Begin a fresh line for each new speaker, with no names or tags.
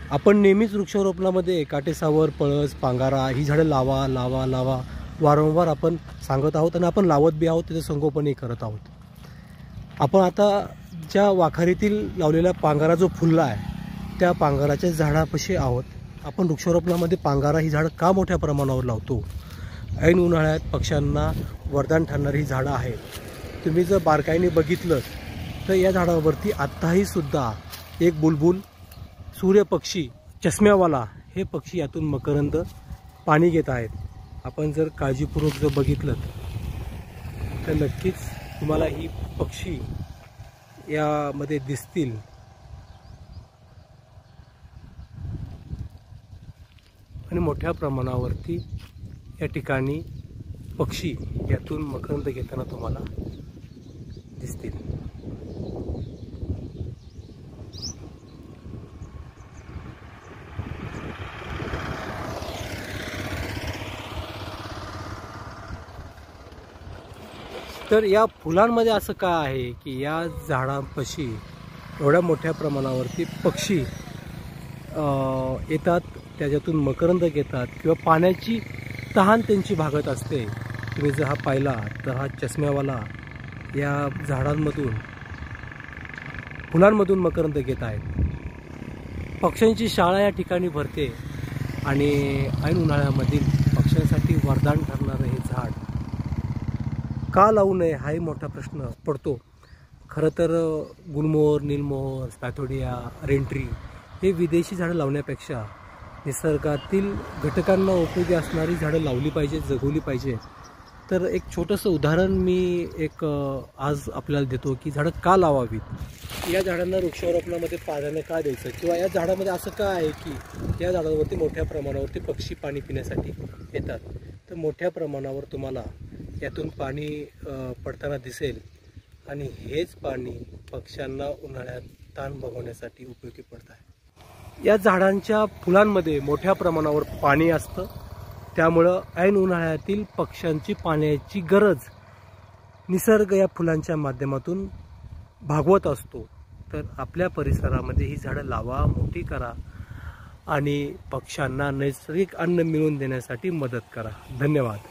आपण नेहमीच वृक्षारोपणामध्ये काटेसावर, पळस, पांगारा ही झाडं लावा लावा लावा वारंवार आपण सांगत आहोत आणि आपण लावत बी आहोत, त्याचं संगोपनही करत आहोत. आपण आता ज्या वाखारीतील लावलेला पांगारा जो फुलला आहे त्या पांगाराच्या झाडापाशी आहोत. आपण वृक्षारोपणामध्ये पांगारा ही झाडं का मोठ्या प्रमाणावर लावतो? ऐन उन्हाळ्यात पक्ष्यांना वरदान ठरणारी ही झाडं आहेत. तुम्ही जर बारकाईने बघितलं तर या झाडावरती आत्ताही सुद्धा एक बुलबुल, सूर्यपक्षी, चष्म्यावाला हे पक्षी यातून मकरंद पाणी घेत आहेत. आपण जर काळजीपूर्वक जर बघितलं तर नक्कीच तुम्हाला ही पक्षी यामध्ये दिसतील. आणि मोठ्या प्रमाणावरती या ठिकाणी पक्षी यातून मकरंद घेताना तुम्हाला दिसतील. तर या फुलांमध्ये असं काय आहे की या झाडांपाशी एवढ्या मोठ्या प्रमाणावरती पक्षी येतात, त्याच्यातून मकरंद घेतात किंवा पाण्याची तहान त्यांची भागत असते. तुम्ही जर हा पाहिला तर हा चष्म्यावाला या झाडांमधून, फुलांमधून मकरंद घेत आहेत. पक्ष्यांची शाळा या ठिकाणी भरते आणि ऐन उन्हाळ्यामधील पक्ष्यांसाठी वरदान ठरणारं हे झाड का लावू नये हाही मोठा प्रश्न पडतो. खरं तर गुलमोहर, नीलमोहर, स्पॅथोडिया, रेंट्री हे विदेशी झाडं लावण्यापेक्षा निसर्गातील घटकांना उपयोगी असणारी झाडं लावली पाहिजे, जगवली पाहिजे. तर एक छोटंसं उदाहरण मी आज आपल्याला देतो की झाडं का लावावीत. या झाडांना वृक्षारोपणामध्ये प्राधान्य का द्यायचं, किंवा या झाडामध्ये असं का आहे की या झाडांवरती मोठ्या प्रमाणावरती पक्षी पाणी पिण्यासाठी येतात. तर मोठ्या प्रमाणावर तुम्हाला यातून पाणी पडताना दिसेल आणि हेच पाणी पक्ष्यांना उन्हाळ्यात ताण भगवण्यासाठी उपयोगी पडत आहे. या झाडांच्या फुलांमध्ये मोठ्या प्रमाणावर पाणी असतं, त्यामुळं ऐन उन्हाळ्यातील पक्ष्यांची पाण्याची गरज निसर्ग या फुलांच्या माध्यमातून भागवत असतो. तर आपल्या परिसरामध्ये ही झाडं लावा, मोठी करा आणि पक्ष्यांना नैसर्गिक अन्न मिळवून देण्यासाठी मदत करा. धन्यवाद.